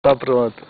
Tá pronto.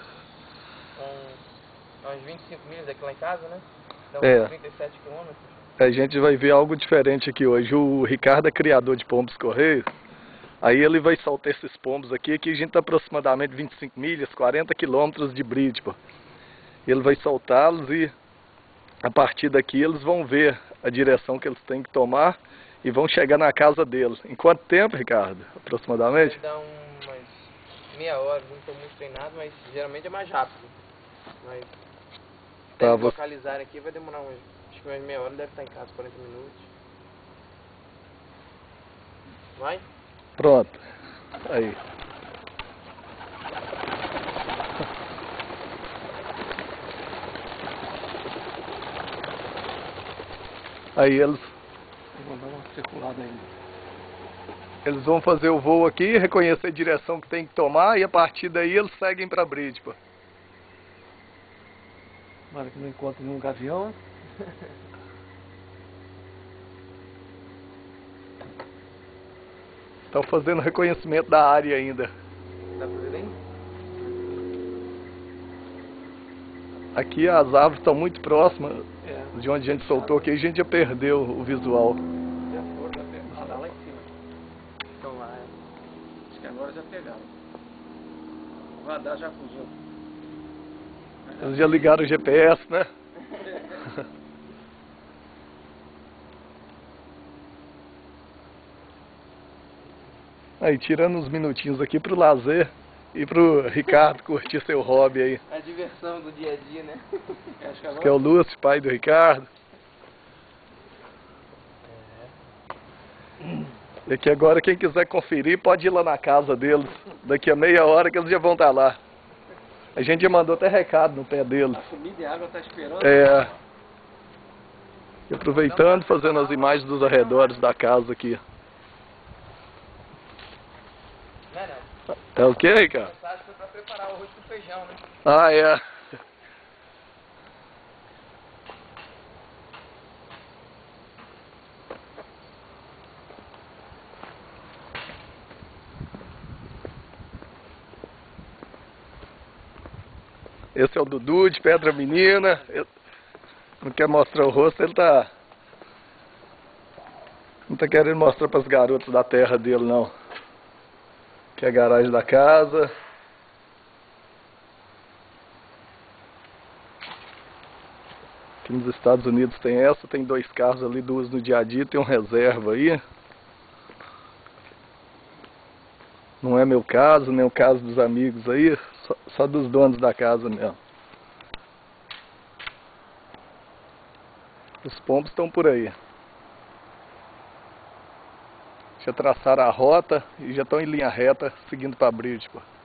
São uns 25 milhas daqui lá em casa, né? Dá É. 37 quilômetros. A gente vai ver algo diferente aqui hoje. O Ricardo é criador de pombos correios. Aí ele vai soltar esses pombos aqui. Aqui a gente tá aproximadamente 25 milhas, 40 quilômetros de Bridgeport. Ele vai soltá-los e a partir daqui eles vão ver a direção que eles têm que tomar e vão chegar na casa deles. Em quanto tempo, Ricardo? Aproximadamente? Dá umas meia hora, não estou muito treinado, mas geralmente é mais rápido. Mas Tá, até localizar aqui vai demorar acho que umas meia hora, deve estar em casa 40 minutos. Vai? Pronto. Aí. Aí eles Vou dar uma circulada ainda. Eles vão fazer o voo aqui, reconhecer a direção que tem que tomar e a partir daí eles seguem para Bridgeport. Tomara que não encontre nenhum gavião. Estão fazendo reconhecimento da área ainda. Dá pra ver bem? Aqui as árvores estão muito próximas É. de onde a gente soltou aqui, a gente já perdeu o visual. Já foram, já pegaram. Lá em cima. Então lá. Acho que agora já pegaram. O radar já fugiu. Eles já ligaram o GPS, né? Aí, tirando uns minutinhos aqui pro lazer e pro Ricardo curtir seu hobby aí. A diversão do dia a dia, né? Acho que Esse que é o agora... Lúcio, pai do Ricardo. E aqui agora quem quiser conferir pode ir lá na casa deles. Daqui a meia hora que eles já vão estar lá. A gente já mandou até recado no pé deles. A comida e a água está esperando. É. E aproveitando, fazendo as imagens dos arredores da casa aqui. Não. É o que, A Ricardo? mensagem foi pra preparar o arroz com feijão, né? Ah, é. Esse é o Dudu de Pedra Menina. Ele não quer mostrar o rosto, ele não tá querendo mostrar para os garotos da terra dele, não. Aqui é a garagem da casa. Aqui nos Estados Unidos tem essa, tem 2 carros ali, 2 no dia a dia, tem um reserva aí. Não é meu caso, nem o caso dos amigos aí, só dos donos da casa mesmo. Os pombos estão por aí. Já traçaram a rota e já estão em linha reta, seguindo para Bridgeport.